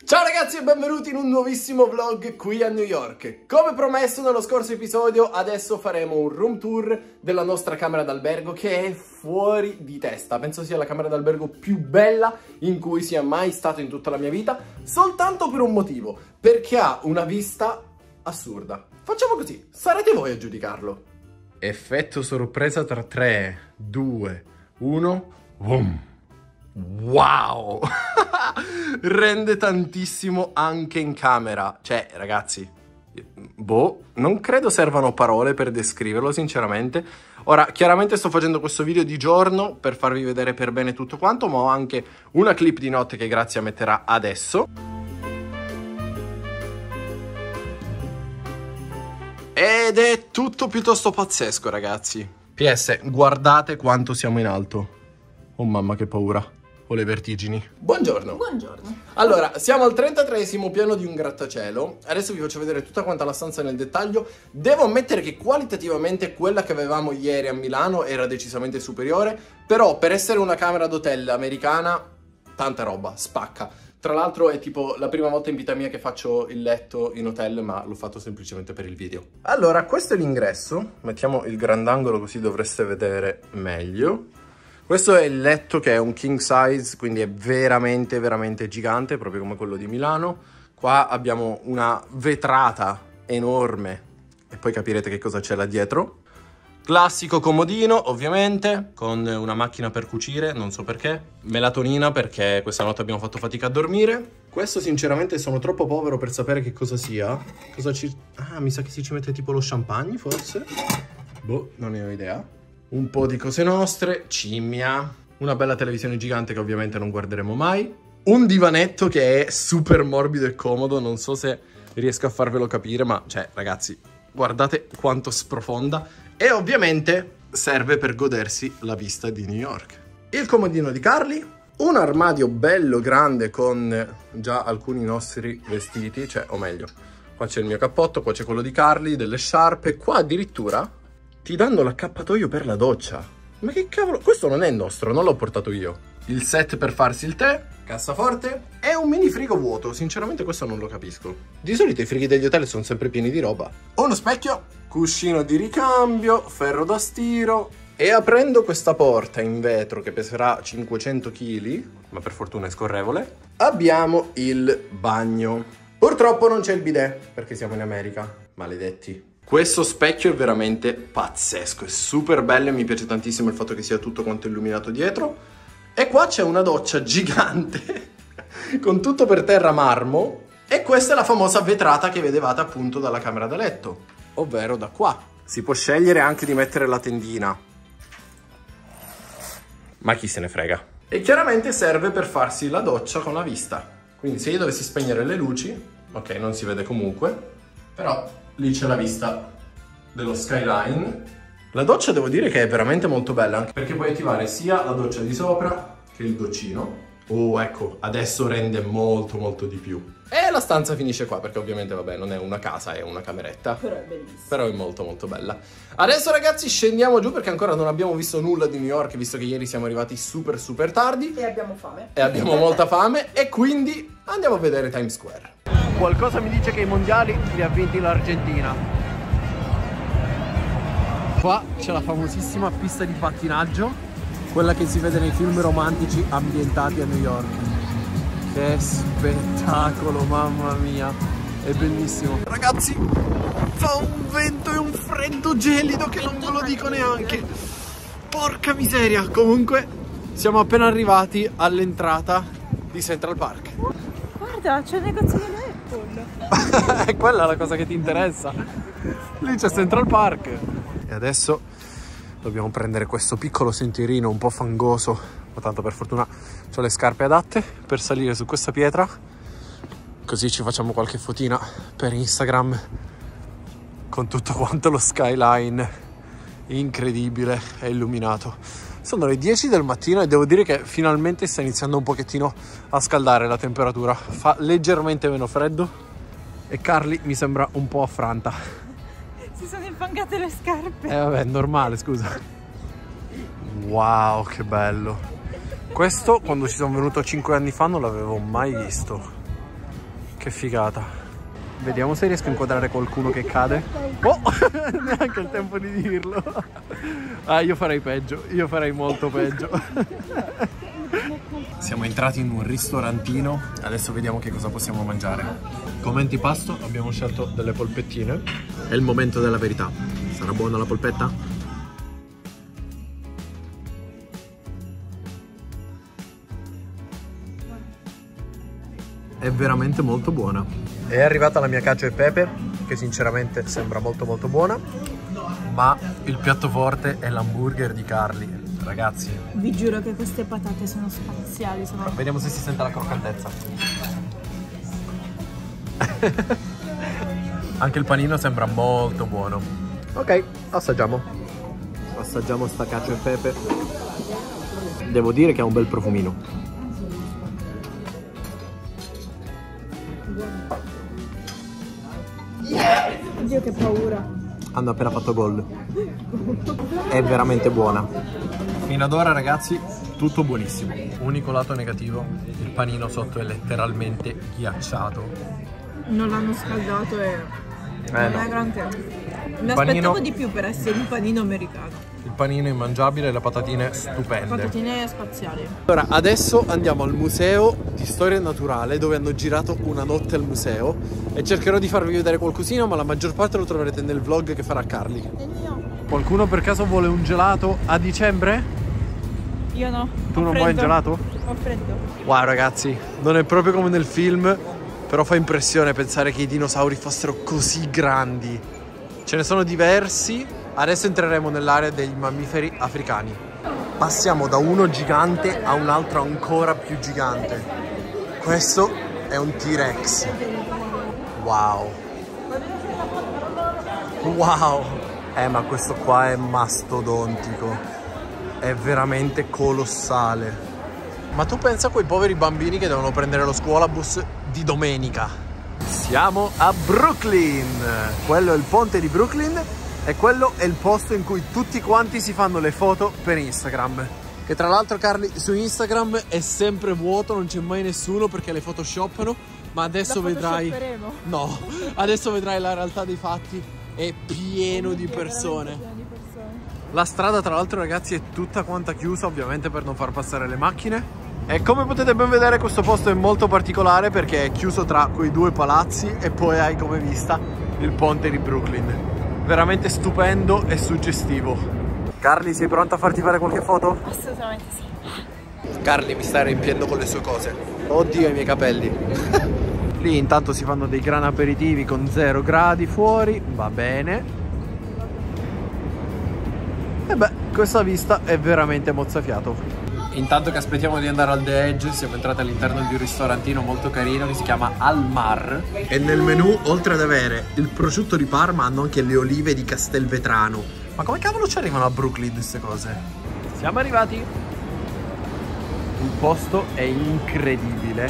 Ciao ragazzi e benvenuti in un nuovissimo vlog qui a New York. Come promesso nello scorso episodio, adesso faremo un room tour della nostra camera d'albergo che è fuori di testa. Penso sia la camera d'albergo più bella in cui sia mai stato in tutta la mia vita, soltanto per un motivo, perché ha una vista assurda. Facciamo così, sarete voi a giudicarlo. Effetto sorpresa tra 3, 2, 1, boom! Wow! Rende tantissimo anche in camera. Cioè, ragazzi, non credo servano parole per descriverlo, sinceramente. Ora, chiaramente sto facendo questo video di giorno per farvi vedere per bene tutto quanto, ma ho anche una clip di notte che Grazia metterà adesso. Ed è tutto piuttosto pazzesco, ragazzi. PS, guardate quanto siamo in alto. Oh mamma, che paura. Ho le vertigini. Buongiorno. Buongiorno. Allora, siamo al 33esimo piano di un grattacielo. Adesso vi faccio vedere tutta quanta la stanza nel dettaglio. Devo ammettere che qualitativamente quella che avevamo ieri a Milano era decisamente superiore, però per essere una camera d'hotel americana, tanta roba, spacca. Tra l'altro è tipo la prima volta in vita mia che faccio il letto in hotel, ma l'ho fatto semplicemente per il video. Allora, questo è l'ingresso. Mettiamo il grandangolo così dovreste vedere meglio. Questo è il letto che è un king size, quindi è veramente, veramente gigante, proprio come quello di Milano. Qua abbiamo una vetrata enorme e poi capirete che cosa c'è là dietro. Classico comodino, ovviamente, con una macchina per cucire, non so perché. Melatonina, perché questa notte abbiamo fatto fatica a dormire. Questo sinceramente sono troppo povero per sapere che cosa sia. Ah, mi sa che si ci mette tipo lo champagne, forse? Boh, non ne ho idea. Un po' di cose nostre, cimmia, una bella televisione gigante che ovviamente non guarderemo mai, un divanetto che è super morbido e comodo, non so se riesco a farvelo capire, ma cioè ragazzi, guardate quanto sprofonda, e ovviamente serve per godersi la vista di New York. Il comodino di Carly, un armadio bello grande con già alcuni nostri vestiti, cioè o meglio, qua c'è il mio cappotto, qua c'è quello di Carly, delle sciarpe, qua addirittura ti danno l'accappatoio per la doccia. Ma che cavolo? Questo non è il nostro, non l'ho portato io. Il set per farsi il tè, cassaforte e un mini frigo vuoto. Sinceramente questo non lo capisco. Di solito i frighi degli hotel sono sempre pieni di roba. Uno specchio, cuscino di ricambio, ferro da stiro. E aprendo questa porta in vetro che peserà 500 kg, ma per fortuna è scorrevole, abbiamo il bagno. Purtroppo non c'è il bidet, perché siamo in America. Maledetti. Questo specchio è veramente pazzesco, è super bello e mi piace tantissimo il fatto che sia tutto quanto illuminato dietro. E qua c'è una doccia gigante con tutto per terra marmo, e questa è la famosa vetrata che vedevate appunto dalla camera da letto, ovvero da qua. Si può scegliere anche di mettere la tendina, ma chi se ne frega. E chiaramente serve per farsi la doccia con la vista. Quindi se io dovessi spegnere le luci, ok, non si vede comunque, però lì c'è la vista dello skyline. La doccia devo dire che è veramente molto bella, anche perché puoi attivare sia la doccia di sopra che il doccino. Oh, ecco, adesso rende molto molto di più. E la stanza finisce qua, perché ovviamente vabbè non è una casa, è una cameretta. Però è bellissima. Però è molto molto bella. Adesso ragazzi scendiamo giù perché ancora non abbiamo visto nulla di New York, visto che ieri siamo arrivati super super tardi. E abbiamo fame. E abbiamo molta fame, e quindi andiamo a vedere Times Square. Qualcosa mi dice che i mondiali li ha vinti l'Argentina. Qua c'è la famosissima pista di pattinaggio, quella che si vede nei film romantici ambientati a New York. Che spettacolo, mamma mia, è bellissimo. Ragazzi, fa un vento e un freddo gelido che non ve lo dico neanche. Porca miseria. Comunque siamo appena arrivati all'entrata di Central Park. Guarda, c'è il negozio dell'Apple. È quella la cosa che ti interessa. Lì c'è Central Park. E adesso dobbiamo prendere questo piccolo sentierino un po' fangoso, ma tanto per fortuna ho le scarpe adatte per salire su questa pietra, così ci facciamo qualche fotina per Instagram con tutto quanto lo skyline incredibile e illuminato. Sono le 10 del mattino e devo dire che finalmente sta iniziando un pochettino a scaldare la temperatura. Fa leggermente meno freddo e Carly mi sembra un po' affranta. Si sono infangate le scarpe. Vabbè, normale, scusa. Wow, che bello. Questo quando ci sono venuto 5 anni fa non l'avevo mai visto. Che figata. Vediamo se riesco a inquadrare qualcuno che cade. Oh, neanche il tempo di dirlo. Ah, io farei peggio, io farei molto peggio. Siamo entrati in un ristorantino, adesso vediamo che cosa possiamo mangiare. Come antipasto abbiamo scelto delle polpettine. È il momento della verità. Sarà buona la polpetta? È veramente molto buona. È arrivata la mia cacio e pepe, che sinceramente sembra molto molto buona. Ma il piatto forte è l'hamburger di Carly. Ragazzi, vi giuro che queste patate sono spaziali. Vediamo se si sente la croccantezza. Anche il panino sembra molto buono. Ok, assaggiamo. Assaggiamo sta cacio e pepe. Devo dire che ha un bel profumino. Oddio, che paura. Hanno appena fatto gol. È veramente buona. Fino ad ora, ragazzi, tutto buonissimo. Unico lato negativo, il panino sotto è letteralmente ghiacciato. Non l'hanno scaldato e non no. è granché. Mi aspettavo di più per essere un panino americano. Il panino immangiabile e le patatine stupende. Patatine spaziali. Allora, adesso andiamo al museo di storia naturale, dove hanno girato una notte al museo, e cercherò di farvi vedere qualcosina, ma la maggior parte lo troverete nel vlog che farà Carly. E io? Qualcuno per caso vuole un gelato a dicembre? Io no. Tu non vuoi il gelato? Ho freddo. Wow, ragazzi, non è proprio come nel film, però fa impressione pensare che i dinosauri fossero così grandi. Ce ne sono diversi. Adesso entreremo nell'area dei mammiferi africani. Passiamo da uno gigante a un altro ancora più gigante. Questo è un T-Rex. Wow. Wow. Ma questo qua è mastodontico. È veramente colossale. Ma tu pensa a quei poveri bambini che devono prendere lo scuolabus di domenica. Siamo a Brooklyn. Quello è il ponte di Brooklyn. E quello è il posto in cui tutti quanti si fanno le foto per Instagram. Che tra l'altro, Carly, su Instagram è sempre vuoto, non c'è mai nessuno perché le photoshoppano. Ma adesso vedrai... No, adesso vedrai la realtà dei fatti. È pieno di persone. La strada, tra l'altro, ragazzi, è tutta quanta chiusa, ovviamente per non far passare le macchine. E come potete ben vedere, questo posto è molto particolare perché è chiuso tra quei due palazzi e poi hai come vista il ponte di Brooklyn. Veramente stupendo e suggestivo. Carly, sei pronta a farti fare qualche foto? Assolutamente sì. Carly mi sta riempiendo con le sue cose. Oddio, i miei capelli. Lì intanto si fanno dei gran aperitivi con 0 gradi fuori. Va bene. E beh, questa vista è veramente mozzafiato. Intanto che aspettiamo di andare al The Edge, siamo entrati all'interno di un ristorantino molto carino che si chiama Al Mar. E nel menù, oltre ad avere il prosciutto di Parma, hanno anche le olive di Castelvetrano. Ma come cavolo ci arrivano a Brooklyn queste cose? Siamo arrivati. Il posto è incredibile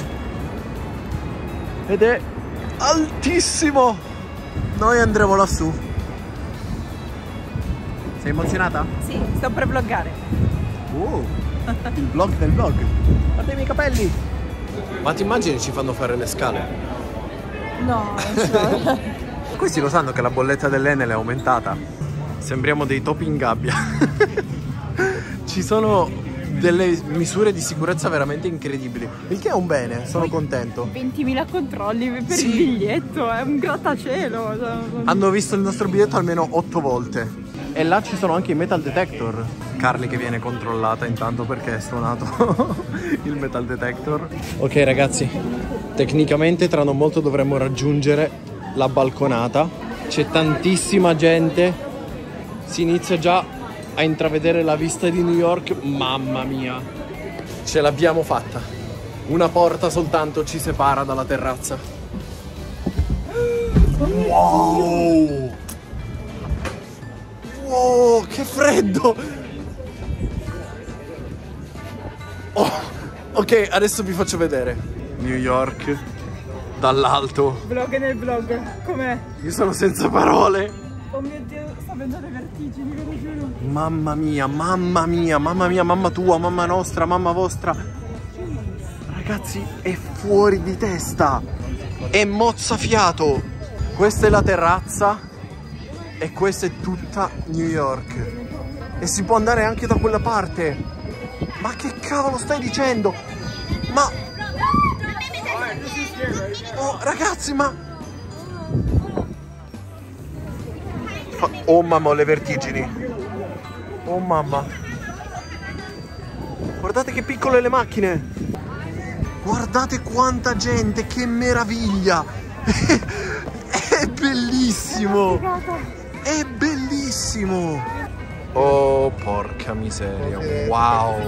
ed è altissimo. Noi andremo lassù. Sei emozionata? Sì, sto per vloggare. Il vlog del vlog. Guarda i miei capelli. Ma ti immagini ci fanno fare le scale? No, non so. Questi lo sanno che la bolletta dell'Enel è aumentata. Sembriamo dei topi in gabbia. Ci sono delle misure di sicurezza veramente incredibili, il che è un bene, sono contento. 20.000 controlli per Sì. il biglietto, è un grattacielo. Hanno visto il nostro biglietto almeno 8 volte. E là ci sono anche i metal detector. Carly che viene controllata intanto perché è suonato il metal detector. Ok ragazzi, tecnicamente tra non molto dovremmo raggiungere la balconata. C'è tantissima gente. Si inizia già a intravedere la vista di New York. Mamma mia, ce l'abbiamo fatta. Una porta soltanto ci separa dalla terrazza. Wow! Wow, che freddo! Oh, ok, adesso vi faccio vedere New York dall'alto. Vlog nel vlog, com'è? Io sono senza parole. Oh mio Dio, sto avendo le vertigini, ve lo giuro. Mamma mia, mamma mia, mamma mia, mamma tua, mamma nostra, mamma vostra. Ragazzi, è fuori di testa. è mozzafiato. Questa è la terrazza e questa è tutta New York. E si può andare anche da quella parte. Ma che cavolo stai dicendo? Ma... oh ragazzi, ma... oh mamma, ho le vertigini. Oh mamma. Guardate che piccole le macchine. Guardate quanta gente, che meraviglia. È bellissimo. È bellissimo. Oh porca miseria. Wow.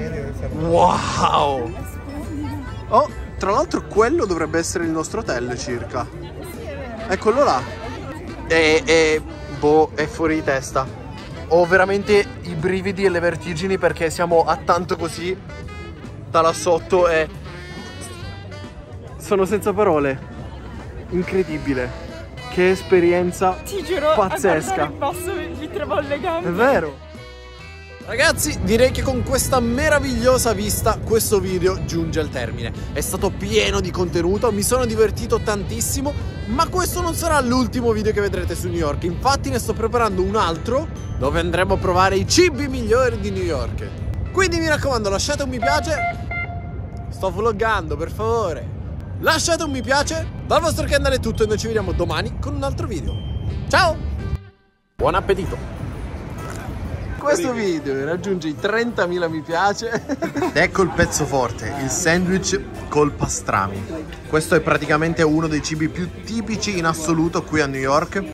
Wow. Oh, tra l'altro quello dovrebbe essere il nostro hotel circa. Eccolo là. Boh, è fuori di testa. Ho veramente i brividi e le vertigini perché siamo a tanto così da là sotto e sono senza parole. Incredibile. Che esperienza. Ti giuro, pazzesca. A guardare in basso mi tremano le gambe. È vero. Ragazzi, direi che con questa meravigliosa vista questo video giunge al termine. È stato pieno di contenuto, mi sono divertito tantissimo, ma questo non sarà l'ultimo video che vedrete su New York. Infatti ne sto preparando un altro dove andremo a provare i cibi migliori di New York. Quindi mi raccomando, lasciate un mi piace. Sto vloggando, per favore. Lasciate un mi piace. Dal vostro Kendall è tutto e noi ci vediamo domani con un altro video. Ciao! Buon appetito! Questo video raggiunge i 30.000 mi piace. Ecco il pezzo forte, il sandwich col pastrami. Questo è praticamente uno dei cibi più tipici in assoluto qui a New York.